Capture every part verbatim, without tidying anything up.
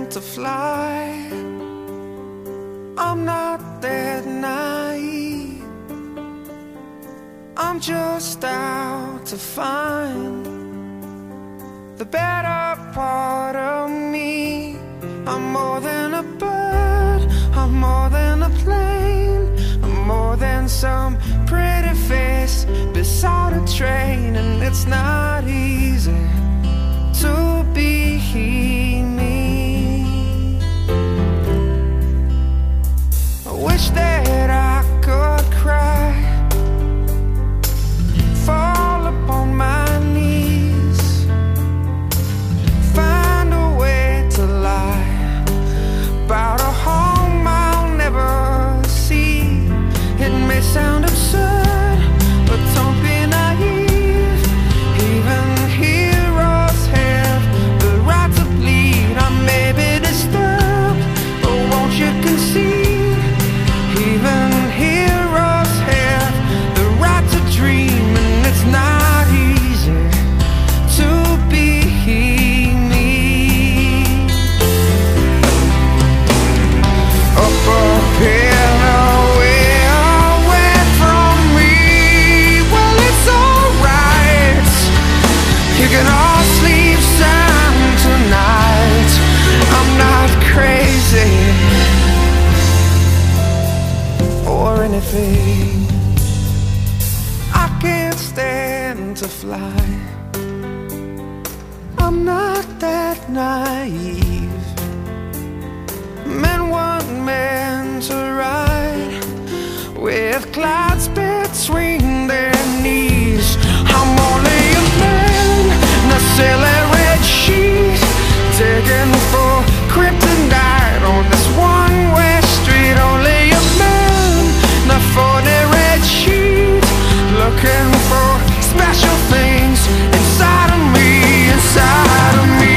to fly. I'm not that naive. I'm just out to find the better part of me. I'm more than a bird, I'm more than a plane, I'm more than some pretty face beside a train. And it's not easy to be me. I wish that I could cry, fall upon my knees, find a way to lie about a home I'll never see. It may sound absurd, but don't be naive. Even heroes have the right to bleed. I may be disturbed, but won't you concede? Even heroes have the right to dream. And it's not easy to be me. Up a hill away, away from me. Well, it's alright, you can all sleep sound tonight. I'm not crazy or anything. I can't stand to fly. I'm not that naive. Men weren't meant to ride with clouds between their knees. I'm only a man in a silly red sheet, taken for kryptonite on this one-way street. Only a man in a forty red sheet, looking for special things inside of me, inside of me,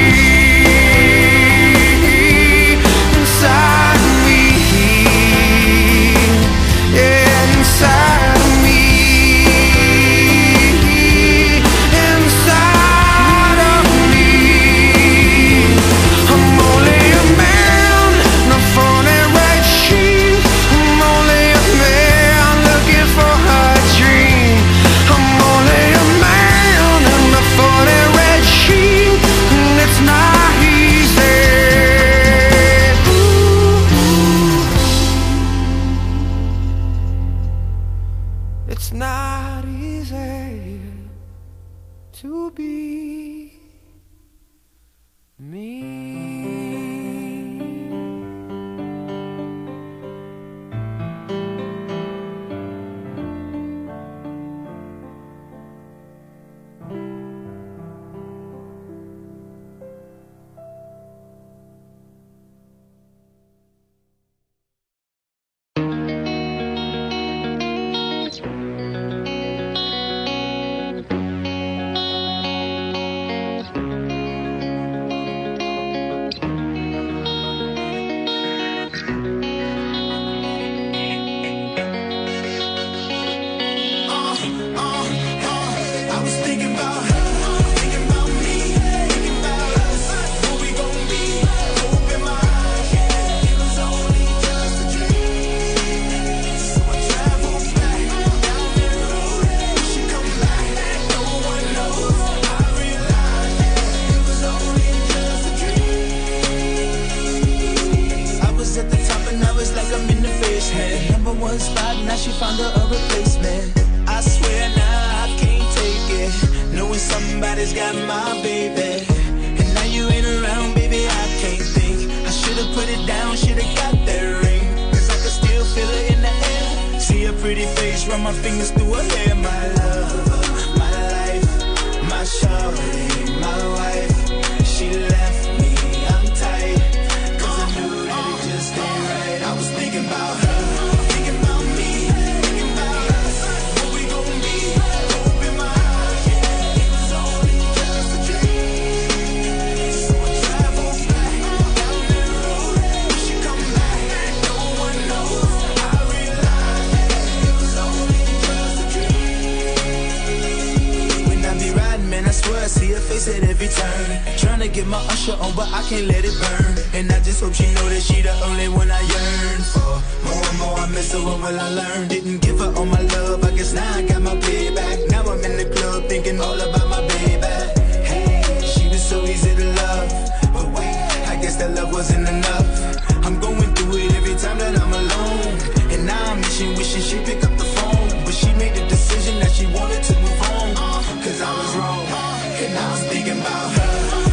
inside of me, yeah, inside of me, inside of me. I'm only a man in a forty red sheet. I'm only a man looking for a dream. I'm only a man in a forty red sheet, and it's not easy. Ooh. It's not easy to be me. Somebody's got my baby, and now you ain't around, baby, I can't think. I should've put it down, should've got that ring, cause I could still feel it in the air. See a pretty face, run my fingers through her hair. My love, my life, my shawty, my wife. She left me, I'm tight, cause I knew that it just ain't right. I was thinking about her, thinking about me, thinking about us, what we gon' be. Open my eyes, yeah, it was only just a dream. So I travel back down that road, wish you come back, no one knows. I realized that it was only just a dream. When I be riding, man, I swear I see her face at every turn, trying tryna get my usher on, but I can't let it burn. And I just hope she know that she the only one I yearn for. More and more I miss her, what will I learn? Didn't give her all my love, I guess now I got my payback. Now I'm in the club thinking all about my baby. Hey, she was so easy to love, but wait, I guess that love wasn't enough. I'm going through it every time that I'm alone, and now I'm wishing, wishing she'd pick up the phone. But she made the decision that she wanted to move on, cause I was wrong, and I was thinking about her.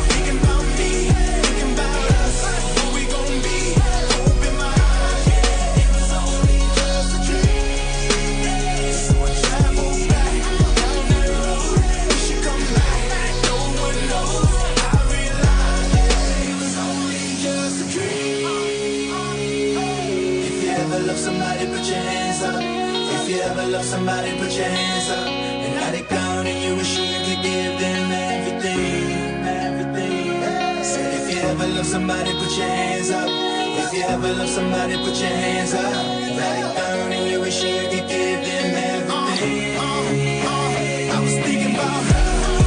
Somebody put your hands up. If you ever love somebody, put your hands up. And now they gone and you wish you could give them everything, everything. Said if you ever love somebody, put your hands up. If you ever love somebody, put your hands up. Now they gone and you wish you could give them everything. I was thinking about her.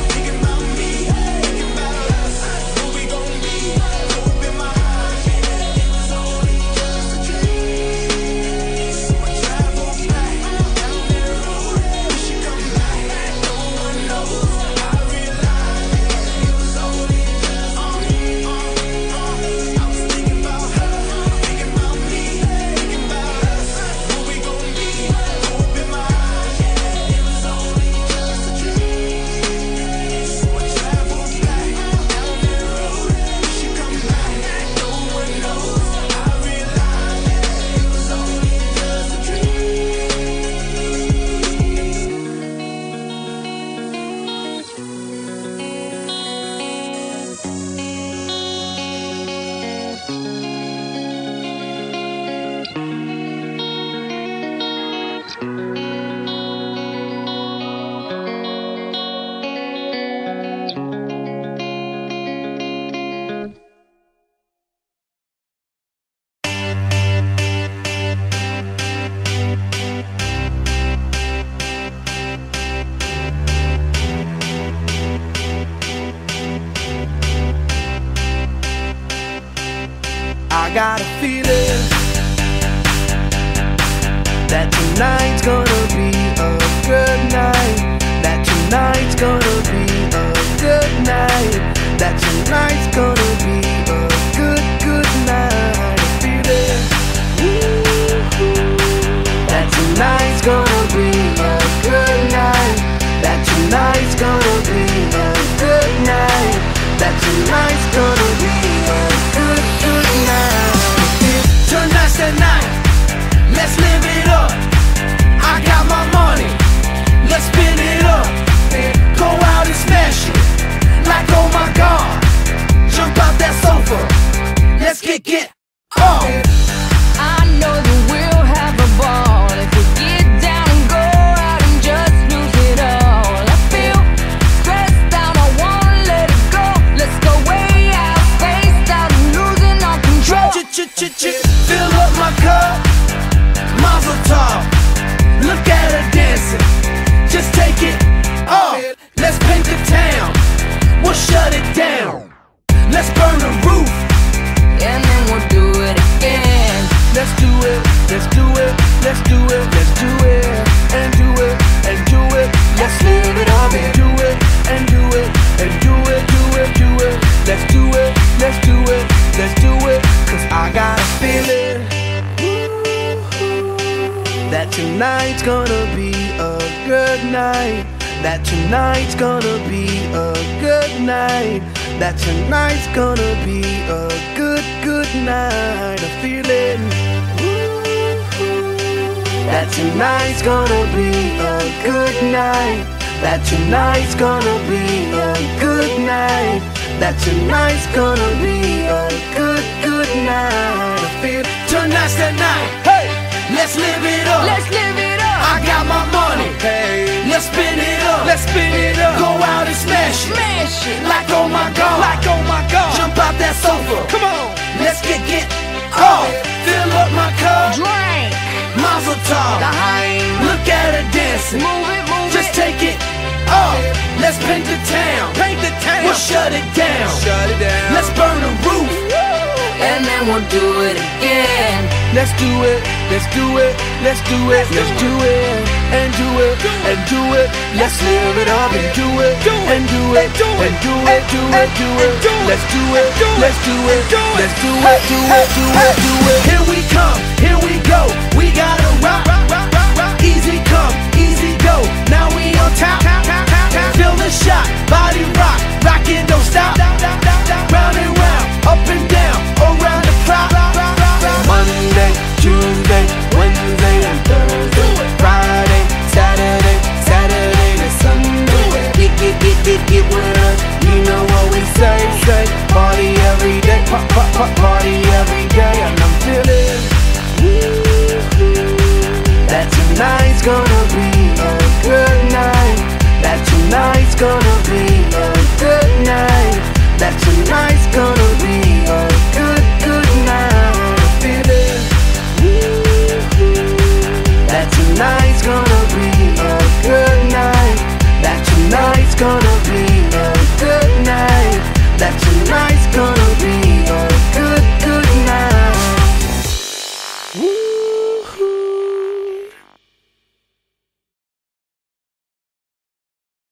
I got a feeling that tonight's gonna be a good night. That tonight's gonna be a good night. That tonight's gonna be a good, good night. A feeling that tonight's gonna be a good night. That tonight's gonna be a good night. That tonight's gonna be a good, good night. Tonight's the night, let's live it up. I got my money, let's spin it up. Go out and smash it, like oh my God. Jump out that sofa, let's get get on. I know that we'll have a ball if we get down and go out and just lose it all. I feel stressed out, I wanna let it go. Let's go way out, spaced out and losing all control. Ch-ch-ch-ch, fill up my cup, mazel tov. Look at her dancing, just take it off. Let's paint the town, we'll shut it down. Let's burn the roof, And then we'll do it again. let's do it, let's do it, let's do it, let's do it, and do it, and do it. Let's live it up and do it, and do it, and do it, do it, do it. Let's do it, let's do it, let's do it. Cause I got a feeling that tonight's gonna be a good night. That tonight's gonna be a good night. That tonight's gonna be a good, good night. A feeling that tonight's gonna be a good night. That tonight's gonna be a good night. That tonight's gonna be a good, good night. I feel tonight's the night. Hey, let's live it up. Let's live it up. I got my money. Hey, let's spin it up. Let's spin it up. Go out and smash it. Smash it. Like oh my God. Like oh my God. Jump out that sofa. Come on. Let's get get off. Fill up my cup. Drink. Mazel tov. Daheim. Look at her dancing. Move it, move Just it. take it off. Let's paint the town. Paint the town. We'll shut it down. Shut it won't do it again. Let's do it, let's do it, let's do it, let's do it, and do it, and do it. Let's live it up and do it, and do it, and do it, do it, do it. Let's do it, let's do it, let's do it, do it, do it, do it. Here we come, here we go. We gotta rock, easy come, easy go. Now we on top, feel the shot, body rock, rockin' don't stop. Round and round, up and down, around the clock. Monday, Tuesday, Wednesday and Thursday, Friday, Saturday, Saturday to Sunday. Get, get, get, get, get with us. You know what we say, say. Party every day, pop, pop, pop, party every day. And I'm feeling that tonight's gonna be a good night. That tonight's gonna be a good night. That tonight's gonna